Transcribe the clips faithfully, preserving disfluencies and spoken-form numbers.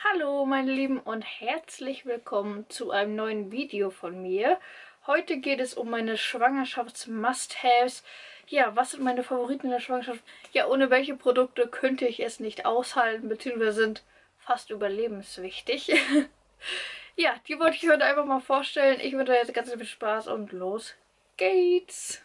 Hallo meine Lieben und herzlich willkommen zu einem neuen Video von mir. Heute geht es um meine Schwangerschafts-Must-Haves. Ja, was sind meine Favoriten in der Schwangerschaft? Ja, ohne welche Produkte könnte ich es nicht aushalten, beziehungsweise sind fast überlebenswichtig. Ja, die wollte ich heute einfach mal vorstellen. Ich wünsche euch jetzt ganz viel Spaß und los geht's!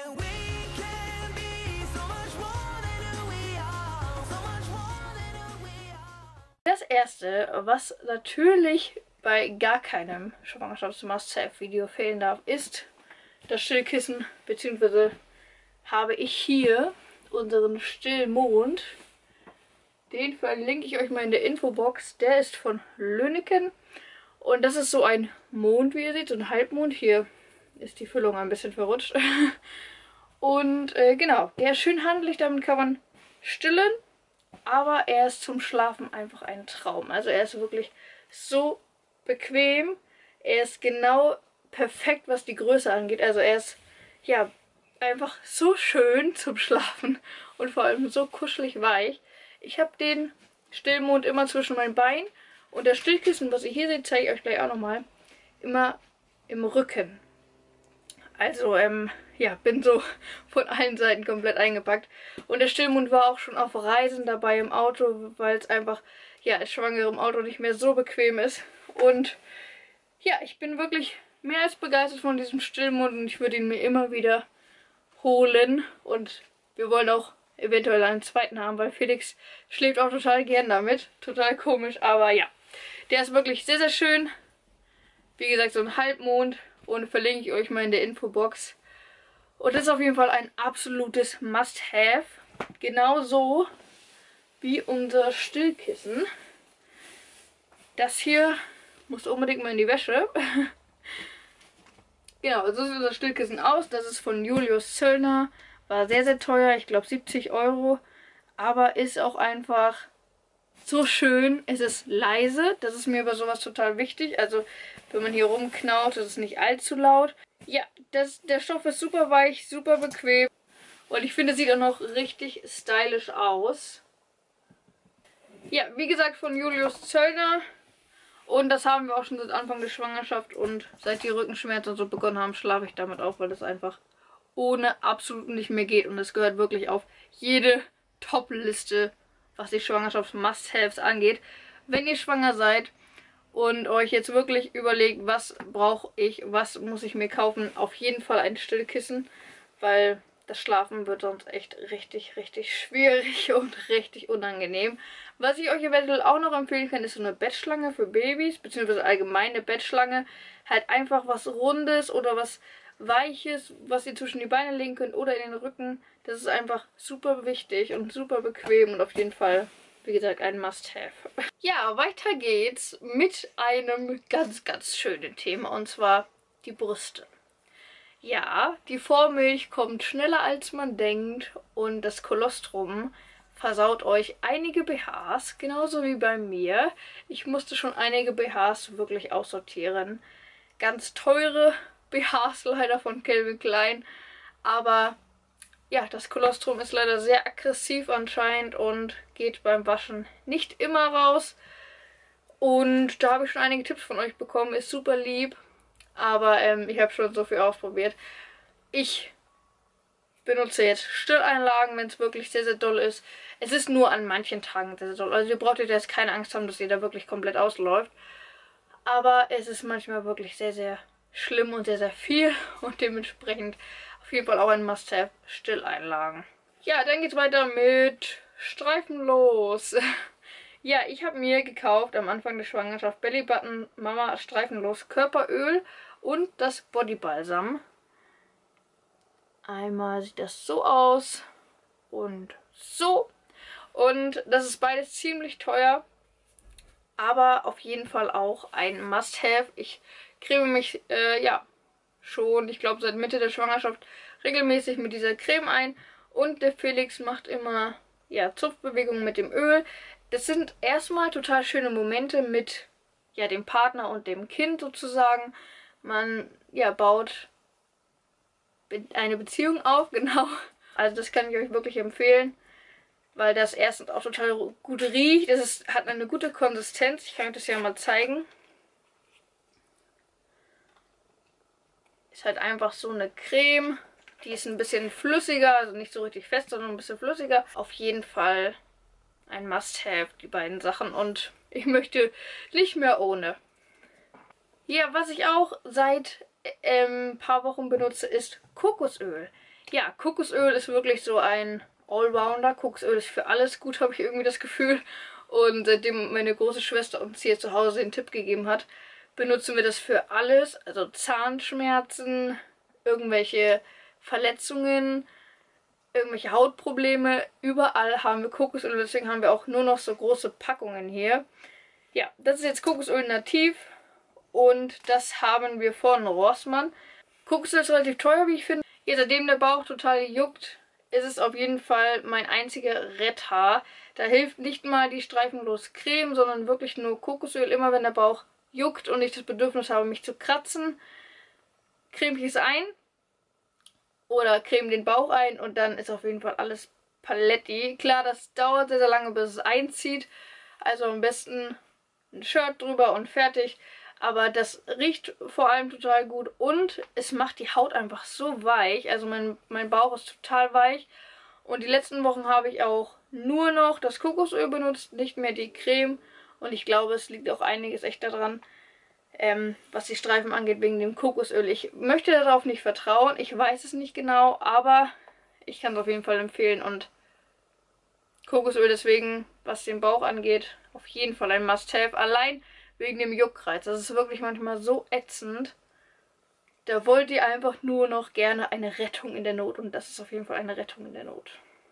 Das erste, was natürlich bei gar keinem Schwangerschafts-Must-Have-Video fehlen darf, ist das Stillkissen, beziehungsweise habe ich hier unseren Stillmond. Den verlinke ich euch mal in der Infobox. Der ist von Löniken und das ist so ein Mond, wie ihr seht, so ein Halbmond. Hier ist die Füllung ein bisschen verrutscht. Und äh, genau, der ist schön handlich, damit kann man stillen. Aber er ist zum Schlafen einfach ein Traum. Also er ist wirklich so bequem. Er ist genau perfekt, was die Größe angeht. Also er ist, ja, einfach so schön zum Schlafen. Und vor allem so kuschelig weich. Ich habe den Stillmond immer zwischen meinen Beinen. Und das Stillkissen, was ihr hier seht, zeige ich euch gleich auch nochmal, immer im Rücken. Also, ähm, ja, bin so von allen Seiten komplett eingepackt. Und der Stillmond war auch schon auf Reisen dabei im Auto, weil es einfach, ja, als Schwangere im Auto nicht mehr so bequem ist. Und ja, ich bin wirklich mehr als begeistert von diesem Stillmond und ich würde ihn mir immer wieder holen. Und wir wollen auch eventuell einen zweiten haben, weil Felix schläft auch total gern damit. Total komisch, aber ja. Der ist wirklich sehr, sehr schön. Wie gesagt, so ein Halbmond. Und verlinke ich euch mal in der Infobox. Und das ist auf jeden Fall ein absolutes Must-Have. Genauso wie unser Stillkissen. Das hier muss unbedingt mal in die Wäsche. Genau, so sieht unser Stillkissen aus. Das ist von Julius Zöllner. War sehr, sehr teuer. Ich glaube siebzig Euro. Aber ist auch einfach so schön. Es ist leise. Das ist mir bei sowas total wichtig. Also wenn man hier rumknaut, ist es nicht allzu laut. Ja, das, der Stoff ist super weich, super bequem. Und ich finde, es sieht auch noch richtig stylisch aus. Ja, wie gesagt, von Julius Zöllner. Und das haben wir auch schon seit Anfang der Schwangerschaft. Und seit die Rückenschmerzen und so begonnen haben, schlafe ich damit auch, weil das einfach ohne absolut nicht mehr geht. Und es gehört wirklich auf jede Top-Liste, was die Schwangerschafts-Must-Haves angeht. Wenn ihr schwanger seid und euch jetzt wirklich überlegt, was brauche ich, was muss ich mir kaufen, auf jeden Fall ein Stillkissen, weil das Schlafen wird sonst echt richtig, richtig schwierig und richtig unangenehm. Was ich euch eventuell auch noch empfehlen kann, ist so eine Bettschlange für Babys, beziehungsweise allgemeine Bettschlange. Halt einfach was Rundes oder was Weiches, was ihr zwischen die Beine legen könnt oder in den Rücken. Das ist einfach super wichtig und super bequem und auf jeden Fall, wie gesagt, ein Must-Have. Ja, weiter geht's mit einem ganz, ganz schönen Thema, und zwar die Brüste. Ja, die Vormilch kommt schneller als man denkt und das Kolostrum versaut euch einige B Hs, genauso wie bei mir. Ich musste schon einige B Hs wirklich aussortieren. Ganz teure B Hs leider von Calvin Klein, aber ja, das Kolostrum ist leider sehr aggressiv anscheinend und geht beim Waschen nicht immer raus. Und da habe ich schon einige Tipps von euch bekommen, ist super lieb. Aber ähm, ich habe schon so viel ausprobiert. Ich benutze jetzt Stilleinlagen, wenn es wirklich sehr, sehr doll ist. Es ist nur an manchen Tagen sehr, sehr doll. Also ihr braucht jetzt keine Angst haben, dass ihr da wirklich komplett ausläuft. Aber es ist manchmal wirklich sehr, sehr schlimm und sehr, sehr viel. Und dementsprechend auf jeden Fall auch ein Must-Have, Stilleinlagen. Ja, dann geht's weiter mit Streifenlos. Ja, ich habe mir gekauft am Anfang der Schwangerschaft Belly Button Mama Streifenlos Körperöl und das Bodybalsam. Einmal sieht das so aus und so. Und das ist beides ziemlich teuer, aber auf jeden Fall auch ein Must-Have. Ich creme mich, äh, ja, schon, ich glaube seit Mitte der Schwangerschaft regelmäßig mit dieser Creme ein. Und der Felix macht immer, ja, Zupfbewegungen mit dem Öl. Das sind erstmal total schöne Momente mit, ja, dem Partner und dem Kind sozusagen. Man, ja, baut eine Beziehung auf, genau. Also das kann ich euch wirklich empfehlen. weil das erstens auch total gut riecht. Es ist, hat eine gute Konsistenz. Ich kann euch das ja mal zeigen. Ist halt einfach so eine Creme. Die ist ein bisschen flüssiger, also nicht so richtig fest, sondern ein bisschen flüssiger. Auf jeden Fall ein Must-Have, die beiden Sachen. Und ich möchte nicht mehr ohne. Ja, was ich auch seit ähm, ein paar Wochen benutze, ist Kokosöl. Ja, Kokosöl ist wirklich so ein Allrounder. Kokosöl ist für alles gut, habe ich irgendwie das Gefühl. Und seitdem meine große Schwester uns hier zu Hause den Tipp gegeben hat, benutzen wir das für alles. Also Zahnschmerzen, irgendwelche Verletzungen, irgendwelche Hautprobleme. Überall haben wir Kokosöl. Deswegen haben wir auch nur noch so große Packungen hier. Ja, das ist jetzt Kokosöl nativ. Und das haben wir von Rossmann. Kokosöl ist relativ teuer, wie ich finde. Ja, seitdem der Bauch total juckt, ist es auf jeden Fall mein einziger Retter. Da hilft nicht mal die streifenlose Creme, sondern wirklich nur Kokosöl. Immer wenn der Bauch juckt und ich das Bedürfnis habe, mich zu kratzen, creme ich es ein oder creme den Bauch ein und dann ist auf jeden Fall alles paletti. Klar, das dauert sehr, sehr lange, bis es einzieht. Also am besten ein Shirt drüber und fertig. Aber das riecht vor allem total gut und es macht die Haut einfach so weich. Also mein, mein Bauch ist total weich. Und die letzten Wochen habe ich auch nur noch das Kokosöl benutzt, nicht mehr die Creme. Und ich glaube, es liegt auch einiges echt daran, ähm, was die Streifen angeht, wegen dem Kokosöl. Ich möchte darauf nicht vertrauen. Ich weiß es nicht genau, aber ich kann es auf jeden Fall empfehlen. Und Kokosöl deswegen, was den Bauch angeht, auf jeden Fall ein Must-Have. Allein wegen dem Juckreiz. Das ist wirklich manchmal so ätzend. Da wollt ihr einfach nur noch gerne eine Rettung in der Not. Und das ist auf jeden Fall eine Rettung in der Not.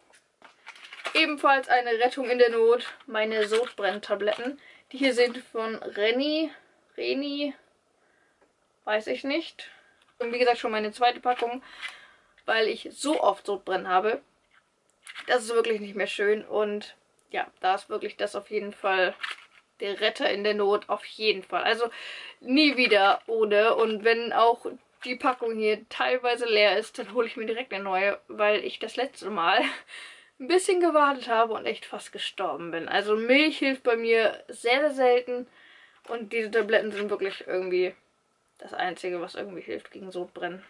Ebenfalls eine Rettung in der Not, meine Sodbrenntabletten. Die hier sind von Reni. Reni. Weiß ich nicht. Und wie gesagt schon meine zweite Packung. Weil ich so oft Sodbrennen habe. Das ist wirklich nicht mehr schön. Und ja, da ist wirklich das auf jeden Fall der Retter in der Not, auf jeden Fall. Also nie wieder ohne. Und wenn auch die Packung hier teilweise leer ist, dann hole ich mir direkt eine neue, weil ich das letzte Mal ein bisschen gewartet habe und echt fast gestorben bin. Also Milch hilft bei mir sehr, sehr selten. Und diese Tabletten sind wirklich irgendwie das Einzige, was irgendwie hilft gegen Sodbrennen.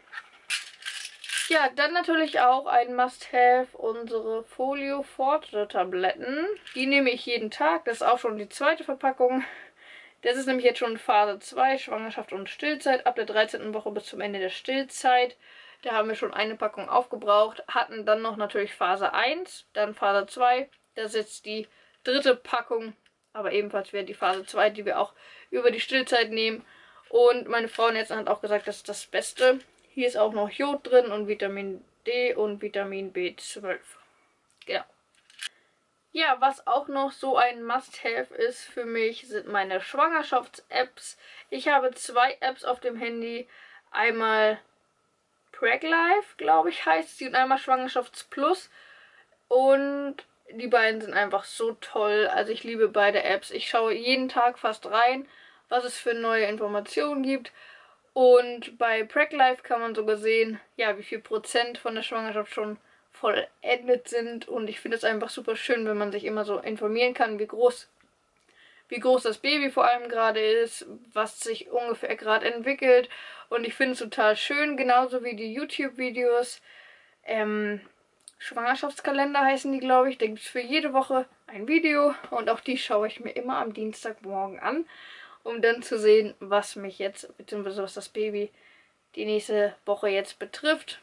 Ja, dann natürlich auch ein Must-Have, unsere Folio Forte Tabletten. Die nehme ich jeden Tag. Das ist auch schon die zweite Verpackung. Das ist nämlich jetzt schon Phase zwei, Schwangerschaft und Stillzeit. Ab der dreizehnten Woche bis zum Ende der Stillzeit. Da haben wir schon eine Packung aufgebraucht. Hatten dann noch natürlich Phase eins, dann Phase zwei. Das ist jetzt die dritte Packung. Aber ebenfalls wäre die Phase zwei, die wir auch über die Stillzeit nehmen. Und meine Frauenärztin hat auch gesagt, das ist das Beste. Hier ist auch noch Jod drin und Vitamin D und Vitamin B zwölf. Genau. Ja, was auch noch so ein Must-Have ist für mich, sind meine Schwangerschafts-Apps. Ich habe zwei Apps auf dem Handy. Einmal PregLife, glaube ich, heißt sie, und einmal Schwangerschafts-Plus. Und die beiden sind einfach so toll. Also ich liebe beide Apps. Ich schaue jeden Tag fast rein, was es für neue Informationen gibt. Und bei PregLife kann man sogar sehen, ja, wie viel Prozent von der Schwangerschaft schon vollendet sind. Und ich finde es einfach super schön, wenn man sich immer so informieren kann, wie groß, wie groß das Baby vor allem gerade ist, was sich ungefähr gerade entwickelt. Und ich finde es total schön, genauso wie die YouTube-Videos. Ähm, Schwangerschaftskalender heißen die, glaube ich. Da gibt es für jede Woche ein Video. Und auch die schaue ich mir immer am Dienstagmorgen an, um dann zu sehen, was mich jetzt, beziehungsweise was das Baby die nächste Woche jetzt betrifft.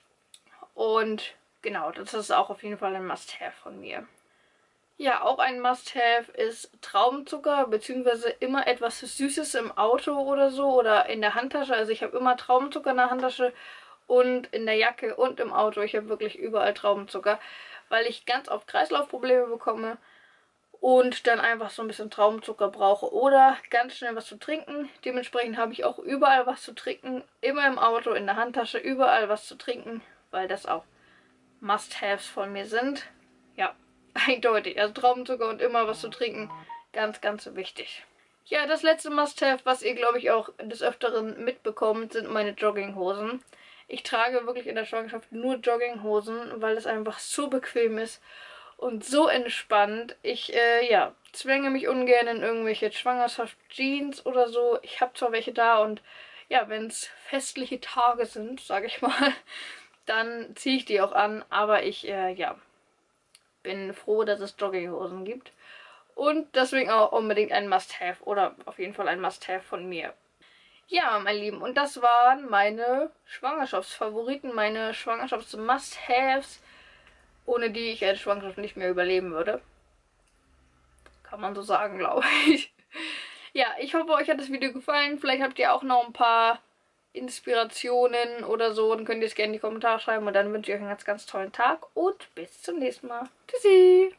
Und genau, das ist auch auf jeden Fall ein Must-Have von mir. Ja, auch ein Must-Have ist Traubenzucker, beziehungsweise immer etwas Süßes im Auto oder so oder in der Handtasche. Also ich habe immer Traubenzucker in der Handtasche und in der Jacke und im Auto. Ich habe wirklich überall Traubenzucker, weil ich ganz oft Kreislaufprobleme bekomme und dann einfach so ein bisschen Traubenzucker brauche oder ganz schnell was zu trinken. Dementsprechend habe ich auch überall was zu trinken, immer im Auto, in der Handtasche, überall was zu trinken, weil das auch Must-Haves von mir sind. Ja, eindeutig. Also Traubenzucker und immer was zu trinken, ganz, ganz wichtig. Ja, das letzte Must-Have, was ihr, glaube ich, auch des Öfteren mitbekommt, sind meine Jogginghosen. Ich trage wirklich in der Schwangerschaft nur Jogginghosen, weil es einfach so bequem ist. und so entspannt. Ich, äh, ja, zwänge mich ungern in irgendwelche Schwangerschaftsjeans oder so. Ich habe zwar welche da und ja, wenn es festliche Tage sind, sage ich mal, dann ziehe ich die auch an. Aber ich, äh, ja, bin froh, dass es Jogginghosen gibt. Und deswegen auch unbedingt ein Must-Have oder auf jeden Fall ein Must-Have von mir. Ja, meine Lieben, und das waren meine Schwangerschaftsfavoriten, meine Schwangerschafts-Must-Haves, ohne die ich eine Schwangerschaft nicht mehr überleben würde. Kann man so sagen, glaube ich. Ja, ich hoffe, euch hat das Video gefallen. Vielleicht habt ihr auch noch ein paar Inspirationen oder so. Dann könnt ihr es gerne in die Kommentare schreiben. Und dann wünsche ich euch einen ganz, ganz tollen Tag. Und bis zum nächsten Mal. Tschüssi!